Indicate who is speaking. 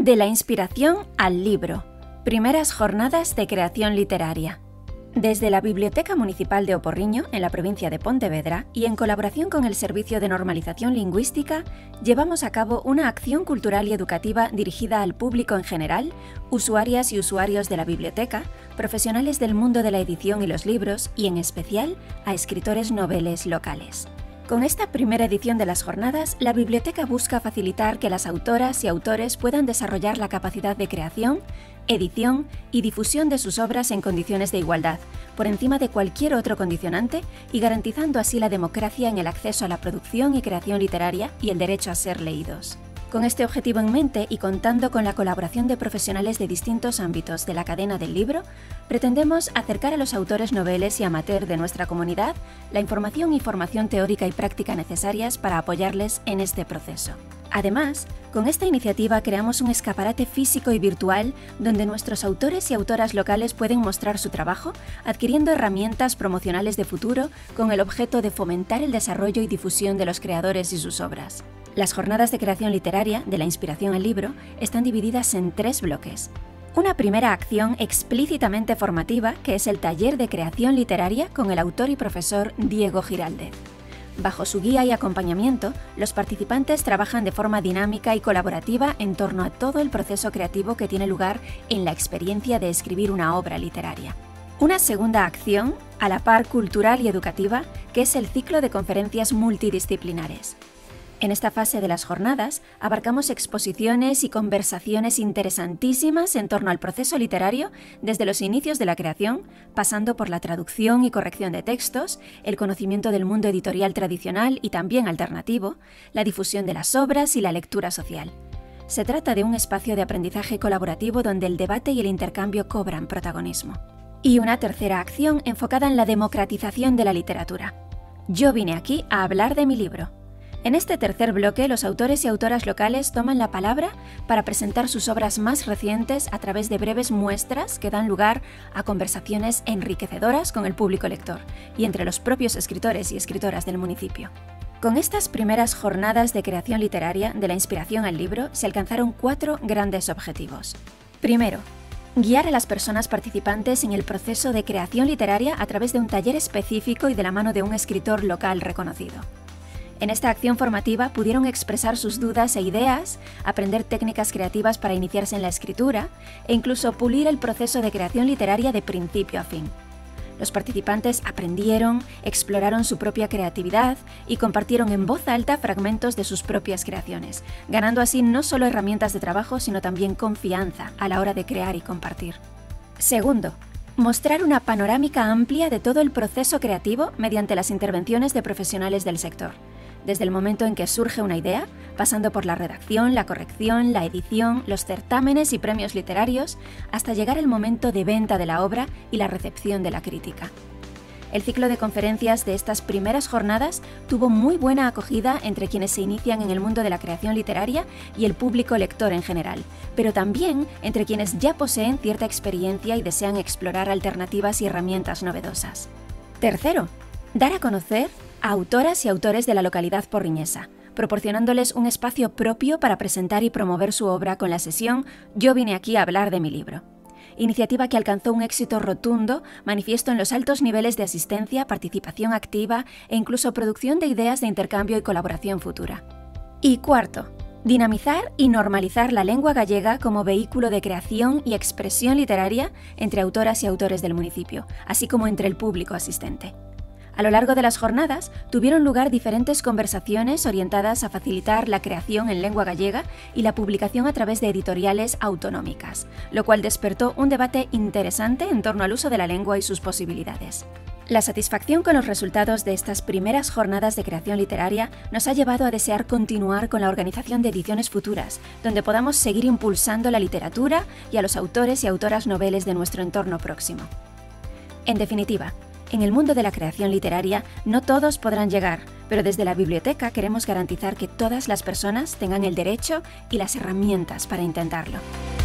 Speaker 1: De la inspiración al libro. Primeras jornadas de creación literaria. Desde la Biblioteca Municipal de Oporriño, en la provincia de Pontevedra, y en colaboración con el Servicio de Normalización Lingüística, llevamos a cabo una acción cultural y educativa dirigida al público en general, usuarias y usuarios de la biblioteca, profesionales del mundo de la edición y los libros, y en especial a escritores noveles locales. Con esta primera edición de las jornadas, la biblioteca busca facilitar que las autoras y autores puedan desarrollar la capacidad de creación, edición y difusión de sus obras en condiciones de igualdad, por encima de cualquier otro condicionante y garantizando así la democracia en el acceso a la producción y creación literaria y el derecho a ser leídos. Con este objetivo en mente y contando con la colaboración de profesionales de distintos ámbitos de la cadena del libro, pretendemos acercar a los autores noveles y amateur de nuestra comunidad la información y formación teórica y práctica necesarias para apoyarles en este proceso. Además, con esta iniciativa creamos un escaparate físico y virtual donde nuestros autores y autoras locales pueden mostrar su trabajo, adquiriendo herramientas promocionales de futuro con el objeto de fomentar el desarrollo y difusión de los creadores y sus obras. Las jornadas de creación literaria, de la inspiración al libro, están divididas en 3 bloques. Una primera acción explícitamente formativa, que es el taller de creación literaria con el autor y profesor Diego Giraldez. Bajo su guía y acompañamiento, los participantes trabajan de forma dinámica y colaborativa en torno a todo el proceso creativo que tiene lugar en la experiencia de escribir una obra literaria. Una segunda acción, a la par cultural y educativa, que es el ciclo de conferencias multidisciplinares. En esta fase de las jornadas abarcamos exposiciones y conversaciones interesantísimas en torno al proceso literario desde los inicios de la creación, pasando por la traducción y corrección de textos, el conocimiento del mundo editorial tradicional y también alternativo, la difusión de las obras y la lectura social. Se trata de un espacio de aprendizaje colaborativo donde el debate y el intercambio cobran protagonismo. Y una tercera acción enfocada en la democratización de la literatura. Yo vine aquí a hablar de mi libro. En este tercer bloque, los autores y autoras locales toman la palabra para presentar sus obras más recientes a través de breves muestras que dan lugar a conversaciones enriquecedoras con el público lector y entre los propios escritores y escritoras del municipio. Con estas primeras jornadas de creación literaria, de la inspiración al libro, se alcanzaron 4 grandes objetivos. Primero, guiar a las personas participantes en el proceso de creación literaria a través de un taller específico y de la mano de un escritor local reconocido. En esta acción formativa pudieron expresar sus dudas e ideas, aprender técnicas creativas para iniciarse en la escritura e incluso pulir el proceso de creación literaria de principio a fin. Los participantes aprendieron, exploraron su propia creatividad y compartieron en voz alta fragmentos de sus propias creaciones, ganando así no solo herramientas de trabajo, sino también confianza a la hora de crear y compartir. Segundo, mostrar una panorámica amplia de todo el proceso creativo mediante las intervenciones de profesionales del sector. Desde el momento en que surge una idea, pasando por la redacción, la corrección, la edición, los certámenes y premios literarios, hasta llegar el momento de venta de la obra y la recepción de la crítica. El ciclo de conferencias de estas primeras jornadas tuvo muy buena acogida entre quienes se inician en el mundo de la creación literaria y el público lector en general, pero también entre quienes ya poseen cierta experiencia y desean explorar alternativas y herramientas novedosas. Tercero, dar a conocer a autoras y autores de la localidad porriñesa, proporcionándoles un espacio propio para presentar y promover su obra con la sesión Yo vine aquí a hablar de mi libro. Iniciativa que alcanzó un éxito rotundo, manifiesto en los altos niveles de asistencia, participación activa e incluso producción de ideas de intercambio y colaboración futura. Y cuarto, dinamizar y normalizar la lengua gallega como vehículo de creación y expresión literaria entre autoras y autores del municipio, así como entre el público asistente. A lo largo de las jornadas tuvieron lugar diferentes conversaciones orientadas a facilitar la creación en lengua gallega y la publicación a través de editoriales autonómicas, lo cual despertó un debate interesante en torno al uso de la lengua y sus posibilidades. La satisfacción con los resultados de estas primeras jornadas de creación literaria nos ha llevado a desear continuar con la organización de ediciones futuras, donde podamos seguir impulsando la literatura y a los autores y autoras noveles de nuestro entorno próximo. En definitiva, en el mundo de la creación literaria no todos podrán llegar, pero desde la biblioteca queremos garantizar que todas las personas tengan el derecho y las herramientas para intentarlo.